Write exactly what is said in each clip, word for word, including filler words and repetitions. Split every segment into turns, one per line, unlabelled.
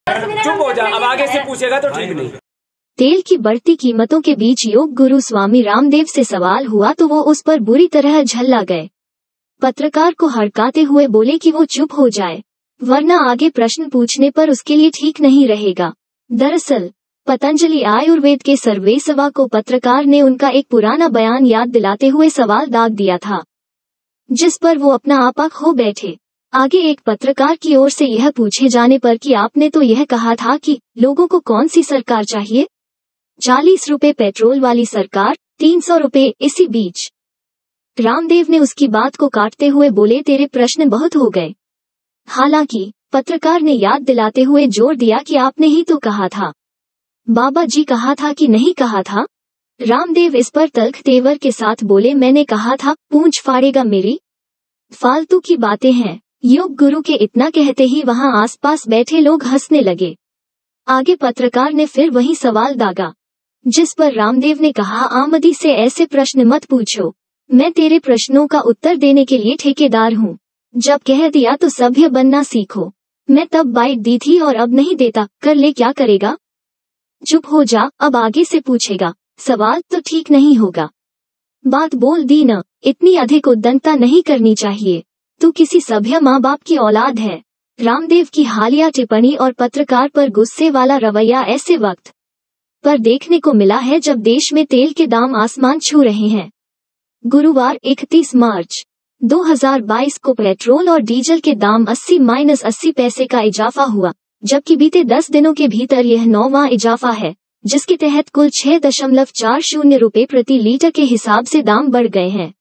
चुप हो जा, अब आगे से पूछेगा तो ठीक नहीं।
तेल की बढ़ती कीमतों के बीच योग गुरु स्वामी रामदेव से सवाल हुआ तो वो उस पर बुरी तरह झल्ला गए। पत्रकार को हड़काते हुए बोले कि वो चुप हो जाए, वरना आगे प्रश्न पूछने पर उसके लिए ठीक नहीं रहेगा। दरअसल पतंजलि आयुर्वेद के सर्वेसवा को पत्रकार ने उनका एक पुराना बयान याद दिलाते हुए सवाल दाग दिया था, जिस पर वो अपना आपा खो बैठे। आगे एक पत्रकार की ओर से यह पूछे जाने पर कि आपने तो यह कहा था कि लोगों को कौन सी सरकार चाहिए, चालीस रुपए पेट्रोल वाली सरकार, तीन सौ रुपए इसी बीच। रामदेव ने उसकी बात को काटते हुए बोले, तेरे प्रश्न बहुत हो गए। हालांकि पत्रकार ने याद दिलाते हुए जोर दिया कि आपने ही तो कहा था। बाबा जी कहा था कि नहीं कहा था? रामदेव इस पर तल्ख तेवर के साथ बोले, मैंने कहा था, पूंछ फाड़ेगा मेरी? फालतू की बातें हैं। योग गुरु के इतना कहते ही वहां आसपास बैठे लोग हंसने लगे। आगे पत्रकार ने फिर वही सवाल दागा, जिस पर रामदेव ने कहा, आमदी से ऐसे प्रश्न मत पूछो, मैं तेरे प्रश्नों का उत्तर देने के लिए ठेकेदार हूँ। जब कह दिया तो सभ्य बनना सीखो। मैं तब बाइट दी थी और अब नहीं देता, कर ले क्या करेगा? चुप हो जा, अब आगे से पूछेगा सवाल तो ठीक नहीं होगा। बात बोल दी न, इतनी अधिक उद्दंडता नहीं करनी चाहिए। तू किसी सभ्य माँ बाप की औलाद है। रामदेव की हालिया टिप्पणी और पत्रकार पर गुस्से वाला रवैया ऐसे वक्त पर देखने को मिला है जब देश में तेल के दाम आसमान छू रहे हैं। गुरुवार इकतीस मार्च दो हज़ार बाईस को पेट्रोल और डीजल के दाम अस्सी माइनस अस्सी पैसे का इजाफा हुआ, जबकि बीते दस दिनों के भीतर यह नौवां इजाफा है, जिसके तहत कुल छह दशमलव चार शून्य रुपए प्रति लीटर के हिसाब से दाम बढ़ गए हैं।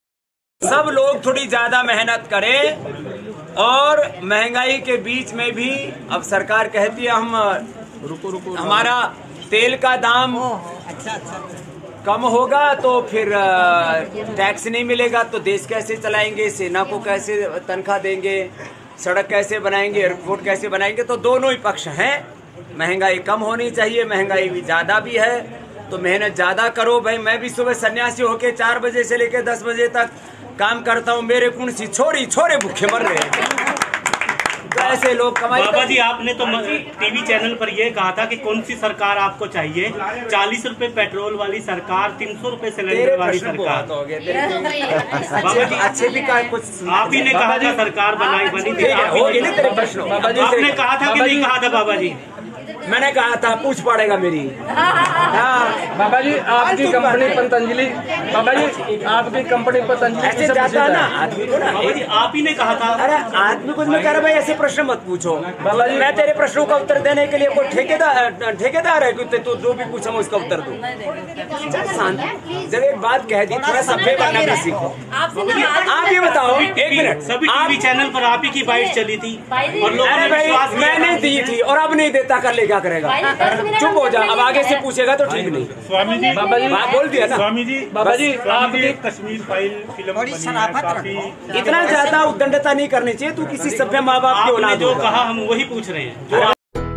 सब लोग थोड़ी ज्यादा मेहनत करें और महंगाई के बीच में भी अब सरकार कहती है हम रुको रुको हमारा तेल का दाम अच्छा अच्छा कम होगा तो फिर टैक्स नहीं मिलेगा, तो देश कैसे चलाएंगे, सेना को कैसे तनख्वाह देंगे, सड़क कैसे बनाएंगे, एयरपोर्ट कैसे बनाएंगे। तो दोनों ही पक्ष हैं। महंगाई कम होनी चाहिए, महंगाई भी ज्यादा भी है, तो मेहनत ज्यादा करो भाई। मैं भी सुबह सन्यासी होके चार बजे से लेकर दस बजे तक काम करता हूँ, मेरे कौन सी छोरी छोरे भूखे मर रहे हैं। तो ऐसे लोग कमाई।
बाबा जी आपने तो टीवी चैनल पर यह कहा था कि कौन सी सरकार आपको चाहिए, चालीस रुपए पेट्रोल वाली सरकार, तीन सौ रुपए सिलेंडर वाली सरकार।
बाबा जी अच्छे भी का कुछ
आप ही ने कहा था सरकार बनाई बनी थी, आपने कहा था कि नहीं कहा था? बाबा जी
मैंने कहा था पूछ पड़ेगा मेरी।
हाँ बाबा जी आपकी कंपनी पतंजलि, बाबा जी आपकी कंपनी पतंजलि
ऐसे जाता है ना आदमी को ना।
बाबा जी आप ही ने कहा था।
अरे आदमी को मैं कह रहा भाई ऐसे प्रश्न मत पूछो। बाबा जी मैं तेरे प्रश्नों का उत्तर देने के लिए कोई ठेकेदार ठेकेदार है कि तो जो भी पूछा मैं उसका उत्तर दूं। जब एक बात कह दी थोड़ा सभ्य बनना भी सीखो। आप ये बताओ एक मिनट,
सभी टीवी चैनल पर आप ही की बाइट चली थी और लोगों ने विश्वास किया।
मैंने दी थी और अब नहीं देता, कर ले क्या करेगा? चुप हो जा, अब आगे से पूछेगा तो ठीक नहीं।
स्वामी जी बाबा जी
बोल दिया ना।
स्वामी जी बाबा जी आपकी
कश्मीर फाइल फिल्म
इतना ज्यादा उद्दंडता नहीं करनी चाहिए। तू किसी सभ्य माँ बाप की औलाद
जो कहा हम वही पूछ रहे हैं।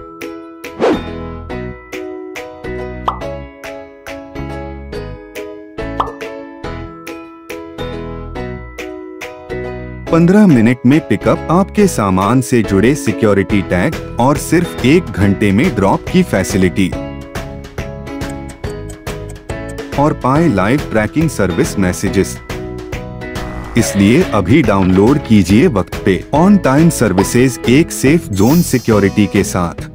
पंद्रह मिनट में पिकअप, आपके सामान से जुड़े सिक्योरिटी टैग और सिर्फ एक घंटे में ड्रॉप की फैसिलिटी और पाए लाइव ट्रैकिंग सर्विस मैसेजेस। इसलिए अभी डाउनलोड कीजिए वक्त पे ऑन टाइम सर्विसेज, एक सेफ जोन सिक्योरिटी के साथ।